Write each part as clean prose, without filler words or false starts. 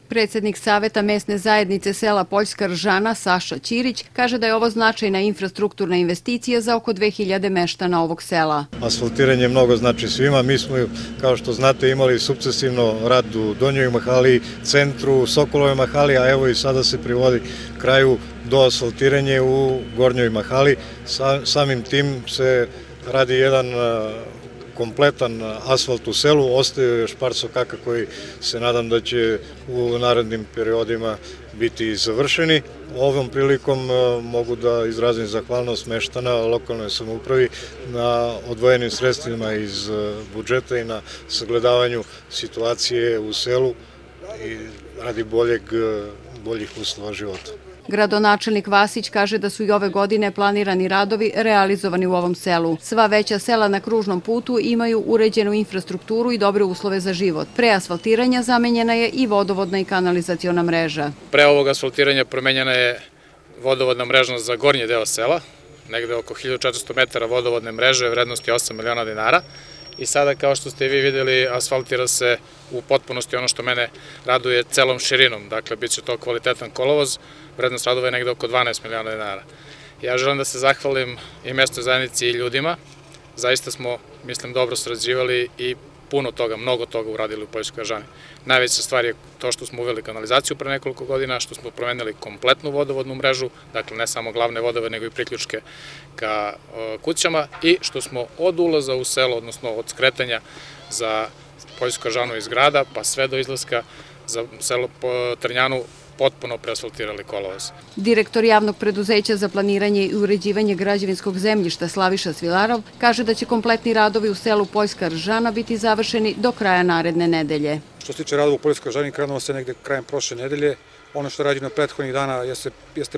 Predsednik Saveta mesne zajednice sela Poljska Ržana Saša Ćirić kaže da je ovo značajna infrastrukturna investicija za oko 2000 meštana ovog sela. Asfaltiranje mnogo znači svima. Mi smo, kao što znate, imali sukcesivno rad u Donjoj Mahali, centru, Sokolovoj Mahali, a evo i sada se privodi kraju do asfaltiranje u Gornjoj Mahali. Samim tim se radi jedan kompletan asfalt u selu, ostaje još par sokaka koji se nadam da će u narednim periodima biti završeni. Ovom prilikom mogu da izrazim zahvalnost meštana lokalnoj samoupravi na odvojenim sredstvima iz budžeta i na sagledavanju situacije u selu i radi boljih uslova života. Gradonačelnik Vasić kaže da su i ove godine planirani radovi realizovani u ovom selu. Sva veća sela na kružnom putu imaju uređenu infrastrukturu i dobre uslove za život. Pre asfaltiranja zamenjena je i vodovodna i kanalizaciona mreža. Pre ovog asfaltiranja promenjena je vodovodna mreža za gornji deo sela, negde oko 1400 metara vodovodne mreže vrednosti 8 miliona dinara. I sada, kao što ste vi videli, asfaltira se u potpunosti ono što mene raduje celom širinom. Dakle, bit će to kvalitetan kolovoz, vrednost radova je negde oko 12 miliona dinara. Ja želim da se zahvalim i mesnoj zajednici i ljudima. Zaista smo, mislim, dobro sarađivali i puno toga, mnogo toga uradili u Poljskoj Ržani. Najveća stvar je to što smo uveli kanalizaciju pre nekoliko godina, što smo promenili kompletnu vodovodnu mrežu, dakle ne samo glavne vodove, nego i priključke ka kućama i što smo od ulaza u selo, odnosno od skretanja za Poljsku Ržanu iz grada, pa sve do izlaska za selo Trnjanu, potpuno preasfaltirali kolovoz. Direktor javnog preduzeća za planiranje i uređivanje građevinskog zemljišta Slaviša Svilarov kaže da će kompletni radovi u selu Poljska Ržana biti završeni do kraja naredne nedelje. Što se tiče radova u Poljskoj Ržani, krenulo se negde krajem prošle nedelje. Ono što je rađeno prethodnih dana jeste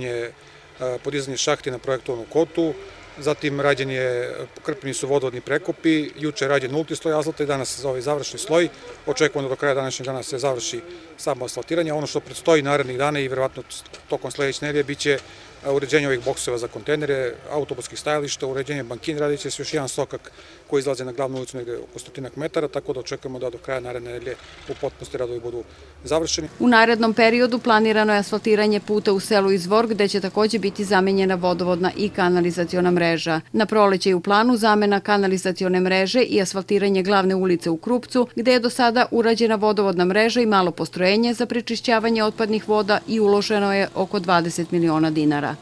podizanje šahti na projektovanu kotu, zatim krpljeni su vodovodni prekopi, juče je rađen nulti sloj asfalta i danas ovaj završni sloj. Očekujemo da do kraja današnjeg dana se završi samo asfaltiranje. Ono što predstoji narednih dana i verovatno tokom sledeće nedelje biće uređenje ovih bokseva za kontejnere, autobuskih stajališta, uređenje bankina, radit će se još jedan sokak koji izlaze na glavnu ulicu negde oko 100 metara, tako da očekujemo da do kraja naredne nedelje u potpunosti radovi budu završeni. U narednom periodu planirano je asfaltiranje puta u selu Izvor, gde će takođe biti zamenjena vodovodna i kanalizaciona mreža. Na proleće je u planu zamena kanalizacione mreže i asfaltiranje glavne ulice u Krupcu, gde je do sada urađena vodovodna mreža i malo postrojenje za prečišćavanje otpadnih voda i uloženo je oko 20 miliona dinara.